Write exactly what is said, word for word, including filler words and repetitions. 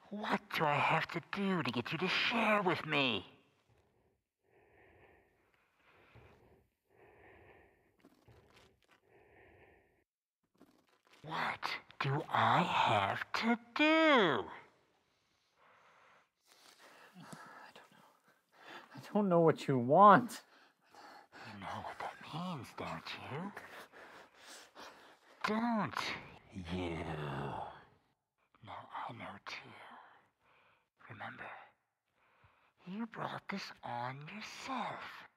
What do I have to do to get you to share with me? What do I have to do? I don't know. I don't know what you want. You know what that means, don't you? Don't you? Now I know too. Remember, you brought this on yourself.